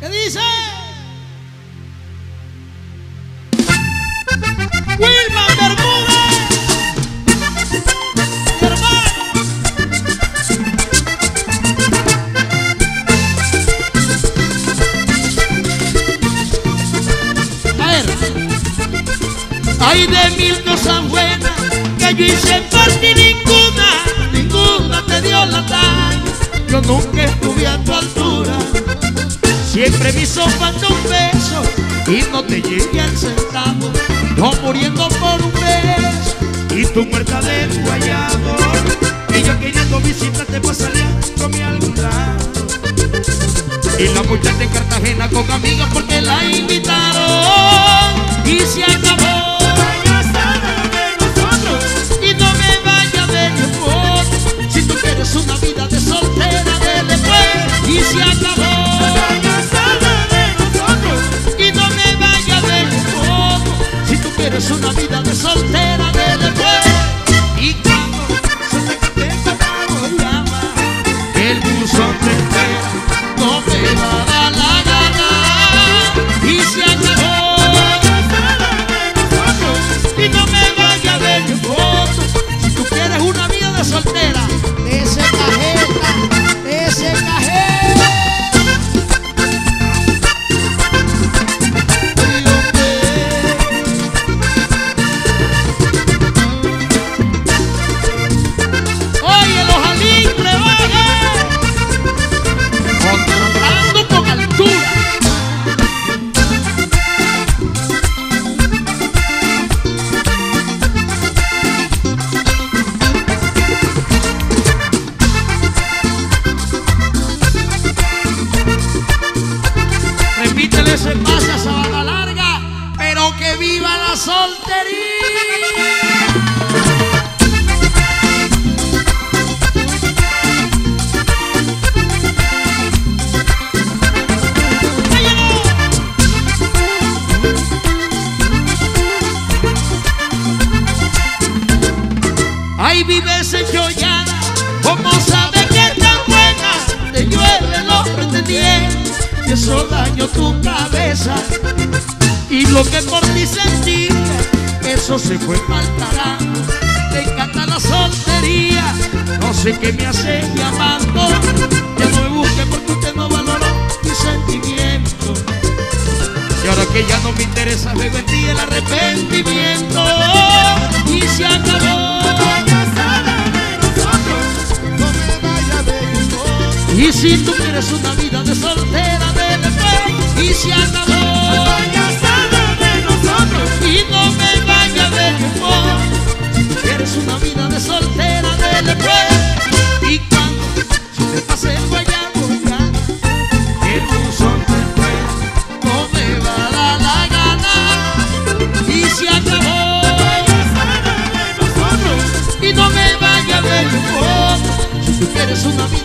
¿Qué dice? Wilma Bermúdez, mi hermano. A ver, hay de mil cosas buenas que yo hice por ti, ninguna te dio la talla. Yo nunca estuve a tu altura, siempre me hizo falta un beso y no te llegué al centavo. Yo muriendo por un beso y tú muerta de guayabo, y yo queriendo visitarte para salir con algún lado. Y la muchacha en Cartagena con amigas porque la invitaron y se acabó. Y no me vaya a ver mi amor, si tú quieres una vida de soltera, dele pues, y se acabó. Y no me vaya a ver mi amor, si tú quieres una vida de soltera, dele pues. Y cuando se te contesta la llama, el buzón te espera, no me va a dar la gana, y se acabó. Y no me vaya a ver mi foto, si tú quieres una vida de soltera, de ese cajeta, de ese cajeta. Oye, los aligres, oye, contratando con altura. Repítele ese pase a Sabana Larga, pero que viva la soltería. Ahí vives enjollada, ¿cómo sabes que es tan buena? Te llueve los pretendientes y eso dañó tu cabeza. Y lo que por ti sentía, eso se fue pa'l carajo. Te encanta la soltería, no sé qué me hace llamando. Ya no me busques porque usted no valoró mis sentimientos. Y ahora que ya no me interesa, veo en ti el arrepentimiento. Y se acabó. Y si tú quieres una vida de soltera, dele pues, y se acabó. Y no me vaya a ver mi amor, si tú quieres una vida de soltera, dele pues. Y cuando se te pase el guayabo, ya el buzón te espera, no me va a dar la gana, y se acabó. Y no me vaya a ver mi amor, si tú quieres una vida